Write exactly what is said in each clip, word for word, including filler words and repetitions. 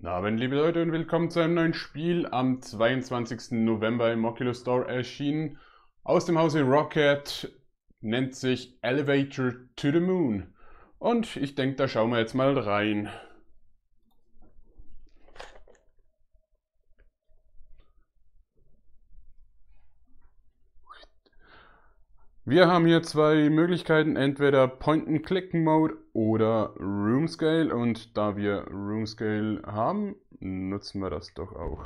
Guten Abend, liebe Leute, und willkommen zu einem neuen Spiel am zweiundzwanzigsten November im Oculus Store erschienen. Aus dem Hause Rocket, nennt sich Elevator to the Moon. Und ich denke, da schauen wir jetzt mal rein. Wir haben hier zwei Möglichkeiten, entweder Point-and-Click-Mode oder Room Scale, und da wir Room Scale haben, nutzen wir das doch auch.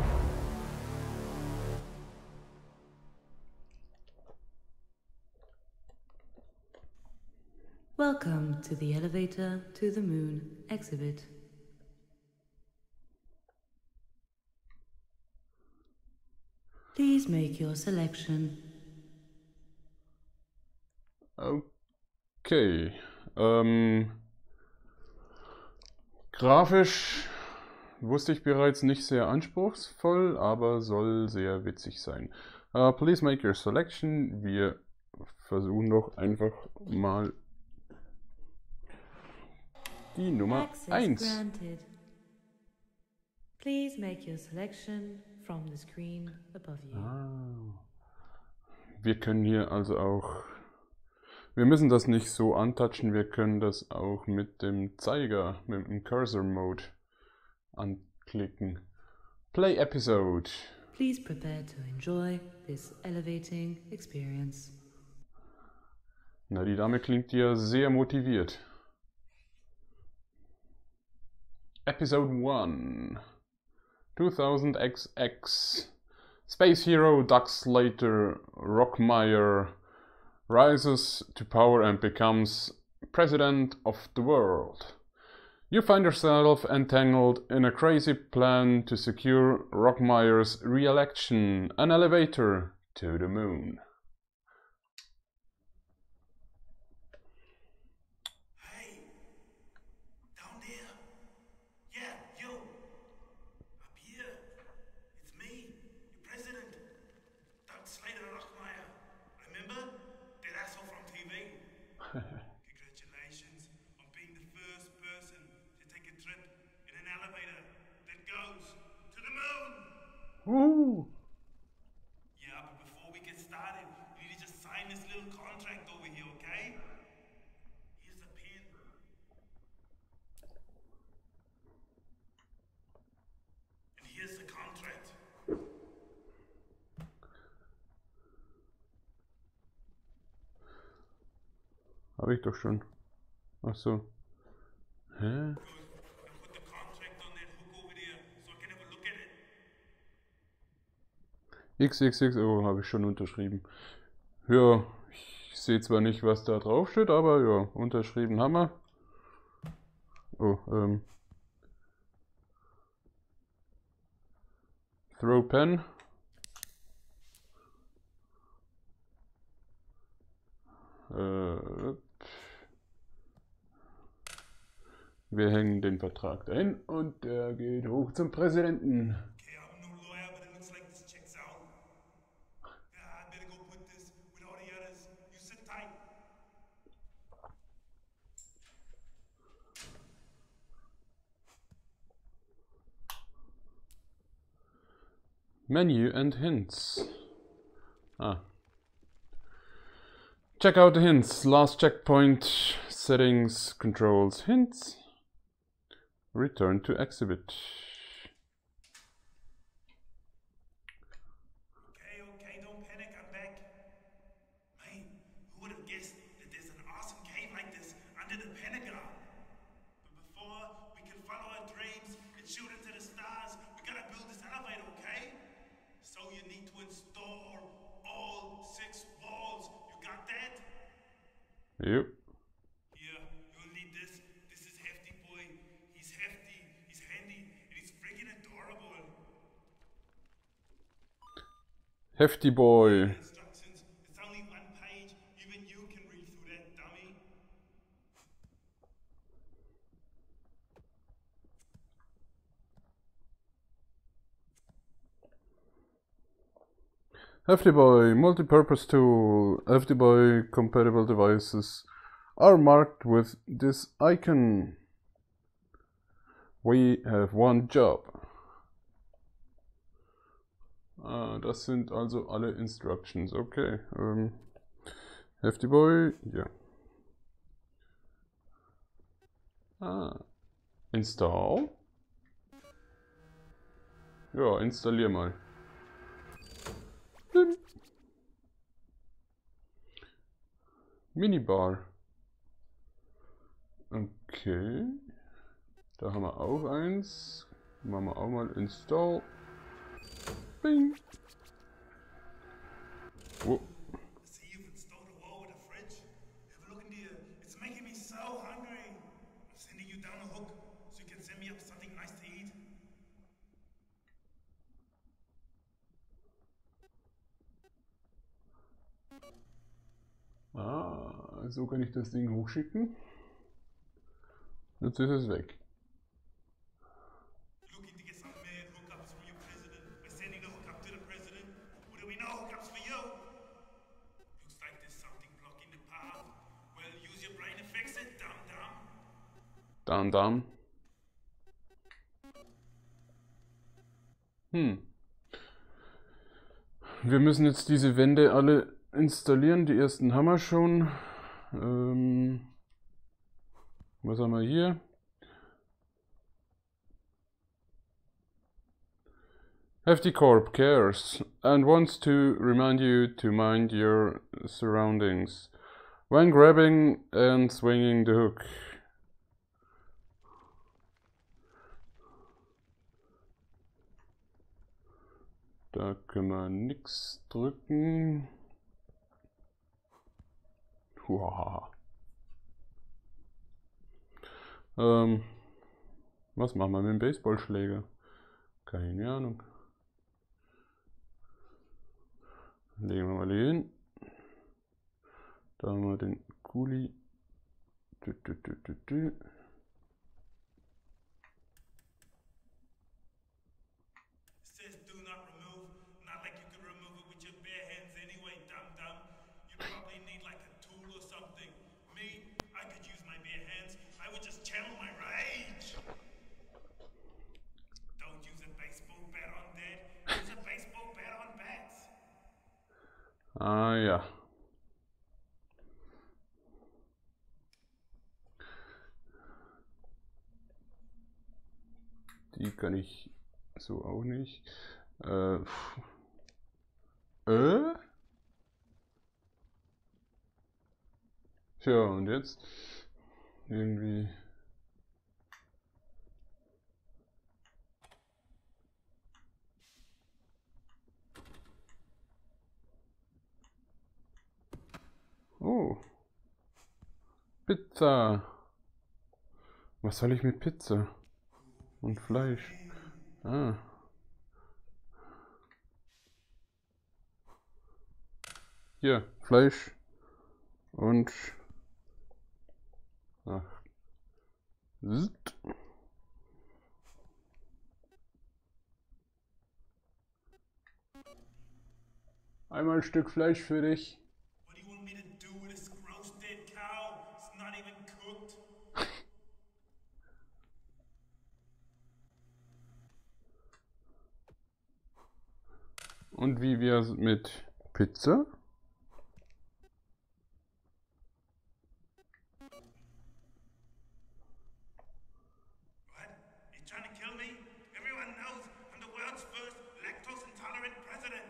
Welcome to the Elevator to the Moon exhibit. Please make your selection. Okay. Ähm, grafisch wusste ich bereits nicht sehr anspruchsvoll, aber soll sehr witzig sein. Uh, please make your selection. Wir versuchen doch einfach mal die Nummer eins. Granted. Please make your selection from the screen above you. Ah. Wir können hier also auch... Wir müssen das nicht so antatschen, wir können das auch mit dem Zeiger, mit dem Cursor-Mode anklicken. Play Episode. Please prepare to enjoy this elevating experience. Na, die Dame klingt ja sehr motiviert. Episode one. two thousand X X. Space hero Doug Slater Rockmire rises to power and becomes president of the world. You find yourself entangled in a crazy plan to secure Rockmire's re-election, an elevator to the moon. Hey, down there. Yeah, you. Up here. It's me, your president, Doug Slater Rockmire. Remember? That asshole from T V. Congratulations on being the first person to take a trip in an elevator that goes to the moon. Woo! Yeah, but before we get started, you need to just sign this little contract over here, okay? Here's a pen. And here's the contract. Habe ich doch schon. Ach so. Hä? Good. Now put the contract on that hook over there so I can have a look at it. X X X, oh, habe ich schon unterschrieben. Ja, ich sehe zwar nicht, was da drauf steht, aber ja, unterschrieben haben wir. Oh, ähm. Throw pen. Äh, wir hängen den Vertrag dahin und der geht hoch zum Präsidenten. Okay, I'm no lawyer, but it looks like this checks out. Yeah, I better go put this with all the others. You sit tight. Menu and hints. Ah. Check out the hints. Last checkpoint. Settings, controls, hints. Return to exhibit. Okay, okay, don't panic, I'm back. Man, who would have guessed that there's an awesome cave like this under the Pentagon? But before we can follow our dreams and shoot into the stars, we gotta build this elevator, okay? So you need to install all six walls. You got that? Yep. Here, you'll need this. This is Hefty Boy. He's hefty, he's handy, and he's freaking adorable. Hefty boy. Instructions. It's only one page. Even you can read through that, dummy. Hefty boy, multi-purpose tool. Hefty boy compatible devices are marked with this icon. We have one job. Ah, das sind also alle Instructions. Okay. Ähm, Hefty Boy, ja. Ah. Install. Ja, installier mal. Blim. Minibar. Okay. Da haben wir auch eins. Machen wir auch mal Install. Bing. Oh. See, you've installed a wall with a fridge. Have a look in here. It's making me so hungry. I'm sending you down a hook so you can send me up something nice to eat. Ah, so kann ich das Ding hochschicken. Jetzt ist es weg. Looking to get some mad hookups for your president. We're sending the hookup to the president. What do we know? Hookups for you. Looks like there's something blocking the path. Well, use your brain to fix it, dum dum. Dam, dam. Hm. Wir müssen jetzt diese Wände alle installieren. Die ersten haben wir schon. Ähm, was haben wir hier? Hefty Corp cares and wants to remind you to mind your surroundings when grabbing and swinging the hook. Da können wir nichts drücken. Uaha. Ähm, was machen wir mit dem Baseballschläger? Keine Ahnung. Legen wir mal hier hin. Da haben wir den Kuli. Du, du, du, du, du. Says do not remove. Not like you could remove it with your bare hands anyway, dum dum. You probably need like a tool or something. Me, I could use my bare hands. I would just channel my rage. Don't use a baseball bat on dead. Use a baseball bat on bats. Ah ja. Die kann ich so auch nicht. Äh. Äh? Tja, und jetzt? Irgendwie. Oh. Pizza. Was soll ich mit Pizza? Und Fleisch. Ah. Hier, Fleisch. Und. Ach. Zzt. Einmal ein Stück Fleisch für dich. What do you want me to do with this gross dead cow? It's not even cooked. Und wie wär's mit Pizza? What? You trying to kill me? Everyone knows I'm the world's first lactose intolerant president.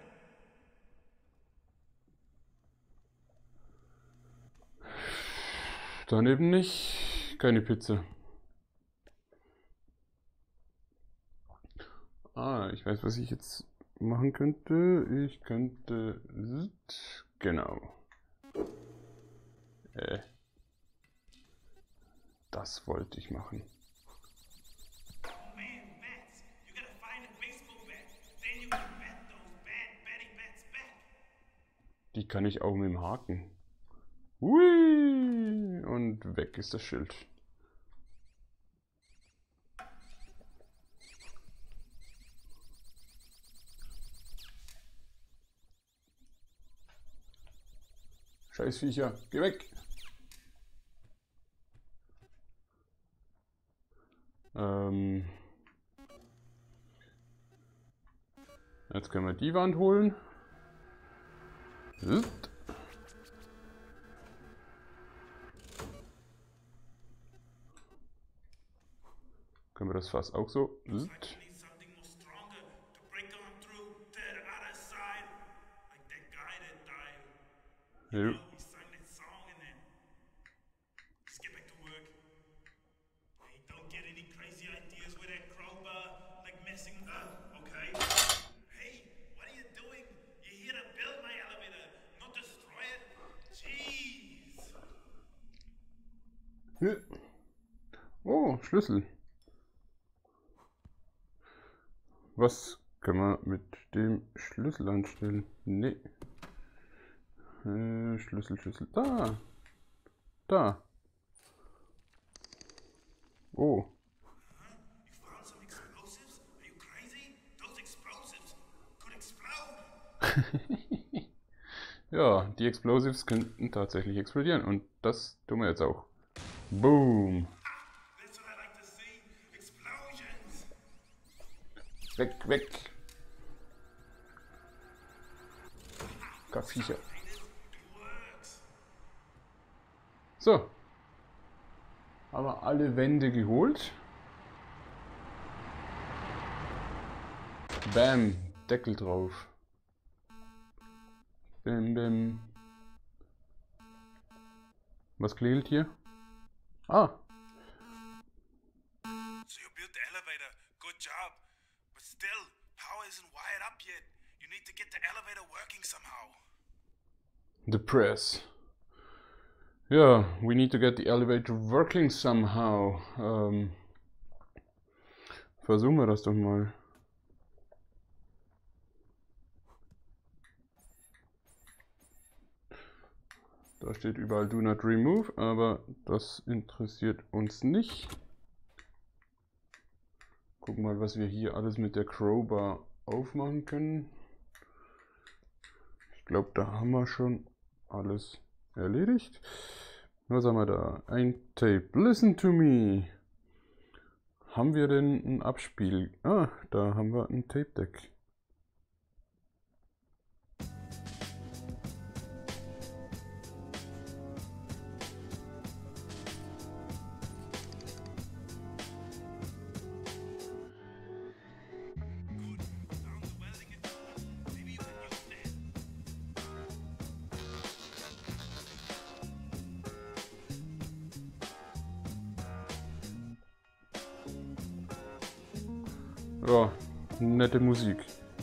Dann eben nicht. Keine Pizza. Ah, ich weiß, was ich jetzt machen könnte. Ich könnte... Genau. Äh. Das wollte ich machen. Oh man, bats. You gotta find a baseball bat. Then you can bat those bad batty bats back. Die kann ich auch mit dem Haken. Hui! Und weg ist das Schild. Scheiß Viecher, geh weg! Ähm Jetzt können wir die Wand holen. Zzt. Können wir das Fass auch so? Zzt. Jo. Oh, Schlüssel. Was können wir mit dem Schlüssel anstellen? Nee. Äh, Schlüssel, Schlüssel. Da. Da. Oh. Ja, die Explosives könnten tatsächlich explodieren und das tun wir jetzt auch. Boom. Weg, weg. Kaffeecher. So. Haben wir alle Wände geholt. Bam. Deckel drauf. Bim, bim. Was klingelt hier? Ah. So you built the elevator. Good job. But still, power isn't wired up yet. You need to get the elevator working somehow. The press. Yeah, we need to get the elevator working somehow. Ähm, versuchen wir das doch mal. Da steht überall Do Not Remove, aber das interessiert uns nicht. Gucken mal, was wir hier alles mit der Crowbar aufmachen können. Ich glaube, da haben wir schon alles erledigt. Was haben wir da? Ein Tape. Listen to me. Haben wir denn ein Abspiel? Ah, da haben wir ein Tape Deck. Ja, nette Musik.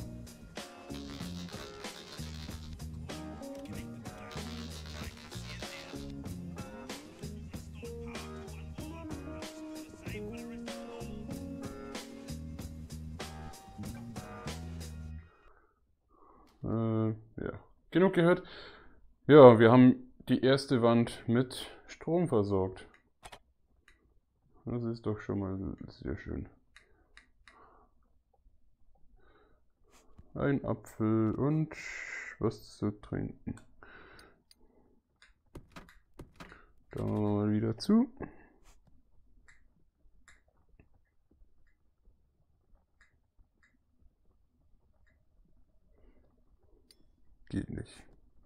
Äh, ja, genug gehört. Ja, wir haben die erste Wand mit Strom versorgt. Das ist doch schon mal sehr schön. Ein Apfel und was zu trinken. Da machen wir mal wieder zu. Geht nicht.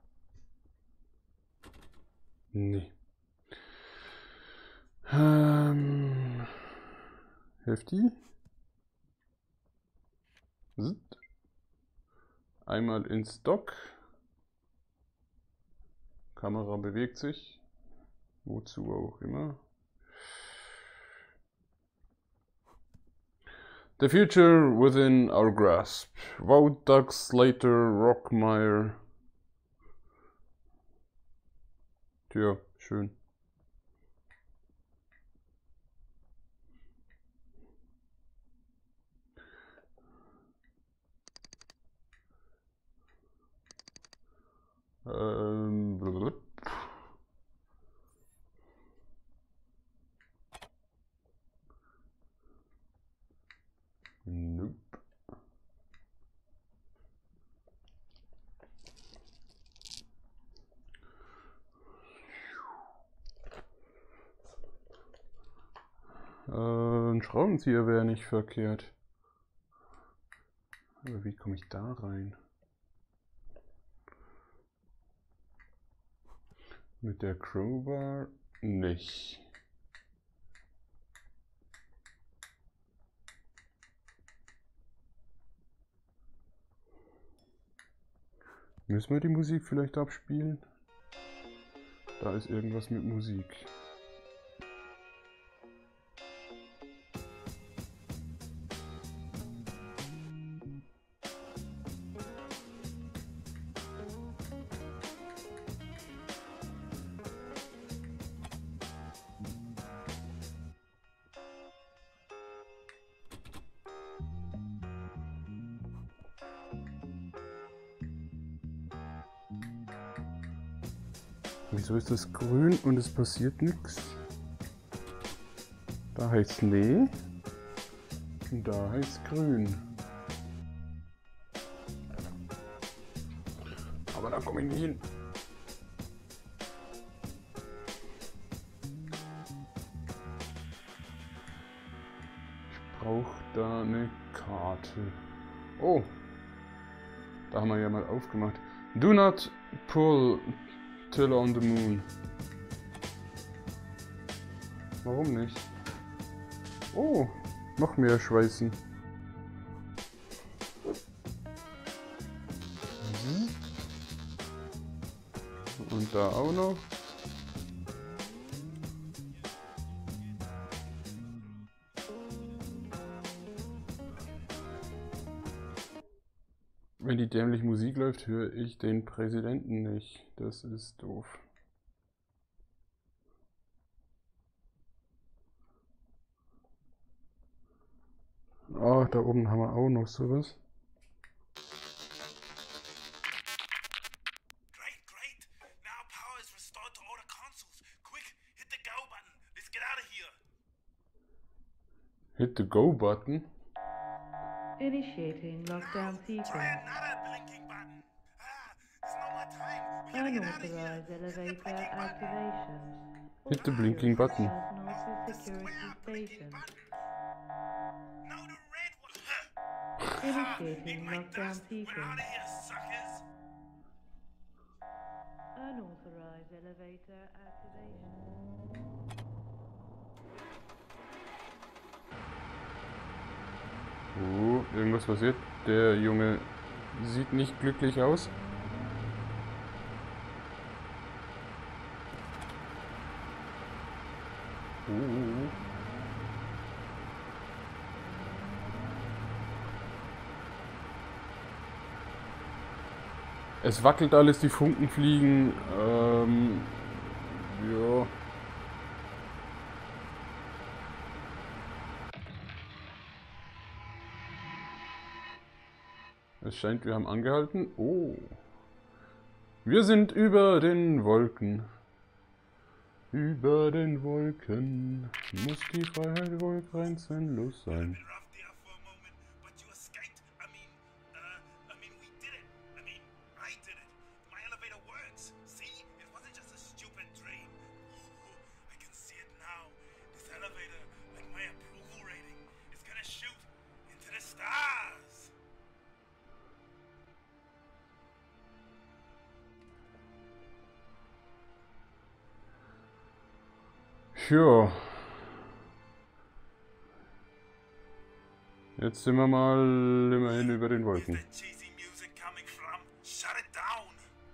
Nee. Ähm, Hefti. Zzt. Einmal in Stock. Kamera bewegt sich. Wozu auch immer. The future within our grasp. Wout, Doug, Slater, Rockmire. Tja, schön. Ähm, blablabla. Nope. Äh, ein Schraubenzieher wäre nicht verkehrt. Aber wie komme ich da rein? Mit der Crowbar nicht. Müssen wir die Musik vielleicht abspielen? Da ist irgendwas mit Musik. Wieso ist das grün und es passiert nichts? Da heißt nee und da heißt grün. Aber da komme ich nicht hin. Ich brauche da eine Karte. Oh, da haben wir ja mal aufgemacht. Do not pull till on the moon. Warum nicht? Oh, noch mehr Schweißen. Mhm. Und da auch noch. Wenn die dämliche Musik läuft, höre ich den Präsidenten nicht. Das ist doof. Oh, da oben haben wir auch noch sowas. Great, great. Now power is restored to all the consoles. Quick, hit the go button. Let's get out of here. Hit the go button. Initiating lockdown Try sequence. another blinking button. Ah, there's no more time. We gotta get out of here. Unauthorized Hit the elevator blinking button. activation. Hit the blinking button. Personal to The security square blinking station. button. No, the red one. Initiating Eat my lockdown dust. We're out sequence. of here, suckers. Unauthorized elevator activation. Oh, irgendwas passiert. Der Junge sieht nicht glücklich aus. Oh. Es wackelt alles, die Funken fliegen. Ähm, ja. Es scheint, wir haben angehalten. Oh. Wir sind über den Wolken. Über den Wolken muss die Freiheit wohl grenzenlos sein. Been rough there for a moment, but you escaped. I mean, uh, I mean, we did it. I mean, I did it. My elevator works. See, it wasn't just a stupid dream. Ooh, I can see it now. This elevator, like my approval rating, is gonna shoot into the stars. Ja. Jetzt sind wir mal immerhin über den Where's Wolken. that cheesy music coming from? Shut it down.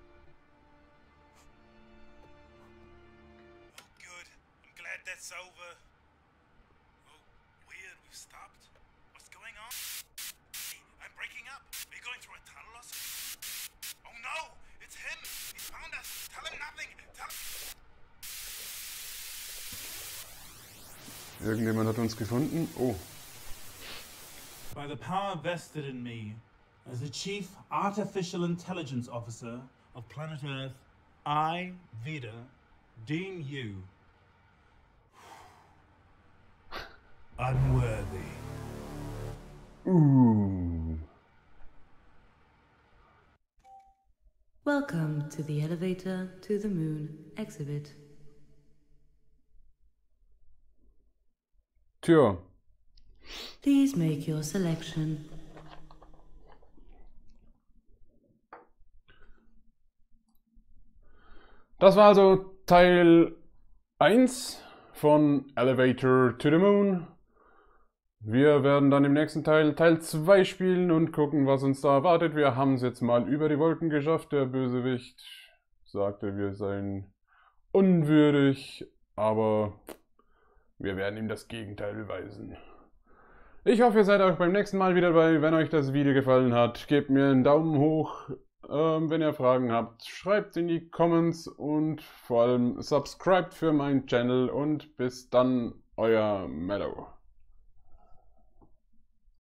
Oh, good. I'm glad that's over. Oh, weird. We've stopped. What's going on? Hey, I'm breaking up. We're going through a tunnel or something. Oh no! It's him! He's found us! Tell him nothing! Tell Irgendjemand hat uns gefunden. Oh. By the power vested in me as the Chief Artificial Intelligence Officer of Planet Earth, I, Vida, deem you unworthy. Uh. Welcome to the elevator to the moon exhibit. Tja, Please make your selection. Das war also Teil eins von Elevator to the Moon. Wir werden dann im nächsten Teil Teil zwei spielen und gucken, was uns da erwartet. Wir haben es jetzt mal über die Wolken geschafft. Der Bösewicht sagte, wir seien unwürdig, aber wir werden ihm das Gegenteil beweisen. Ich hoffe, ihr seid auch beim nächsten Mal wieder dabei. Wenn euch das Video gefallen hat, gebt mir einen Daumen hoch. Ähm, wenn ihr Fragen habt, schreibt in die Comments und vor allem subscribt für meinen Channel und bis dann, euer Mellow.